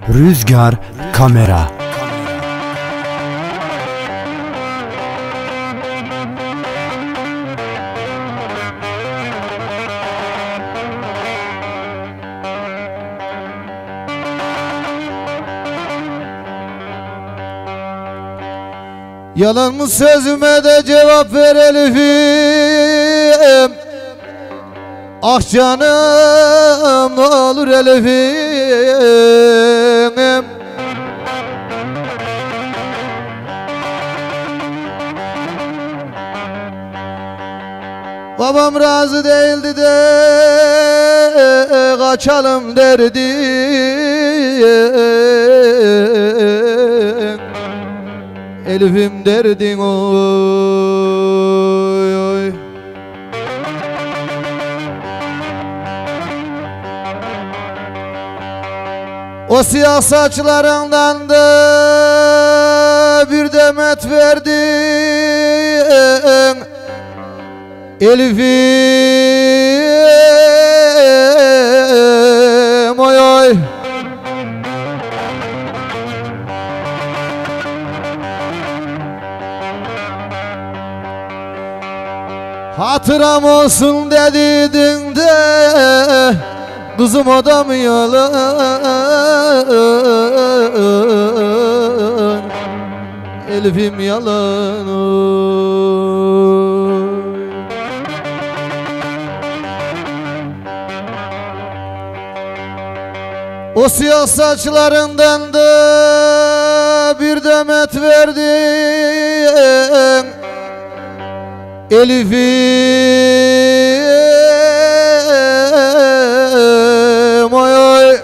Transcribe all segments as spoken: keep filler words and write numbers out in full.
Rüzgar Kamera. Yalan mı sözüme de cevap ver Elif'im. Ah canım ne olur Elif'im. Babam razı değildi de kaçalım derdi. Elif'im derdin oy oy. O siyah saçlarından da bir demet verdin Elif'im oy oy. Hatıram olsun dedin de kızım o da mı yalan? Elif'im yalan oy. O siyah saçlarından da bir demet verdin Elif'im oy oy.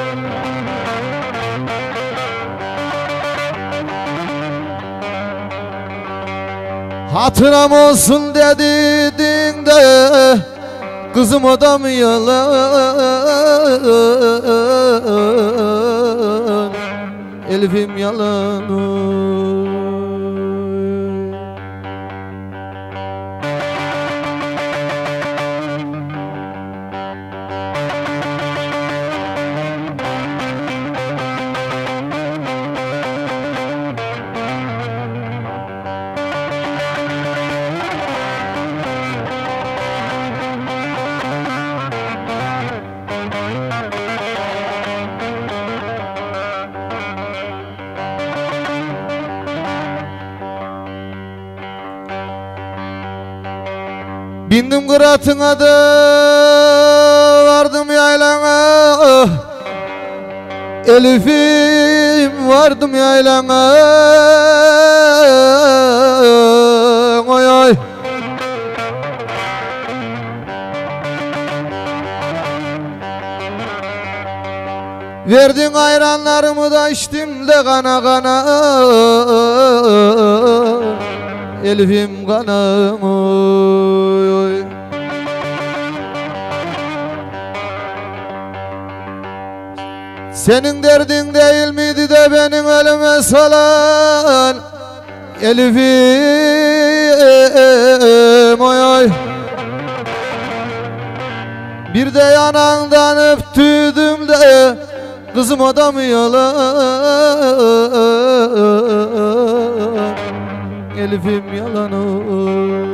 Hatıram olsun dedin de kızım o da mı yalan? Elif'im yalan oy. Bindim kıratına da vardım yaylana Elif'im vardım yaylana oy oy. Verdin ayranlarımı da içtim de kana kana Elif'im kanım oy oy. Senin derdin değil miydi de benim elime salan Elif'im oy oy. Bir de yanağından öptüydüm de kızım o da mı yalan? Elif'im yalan oy.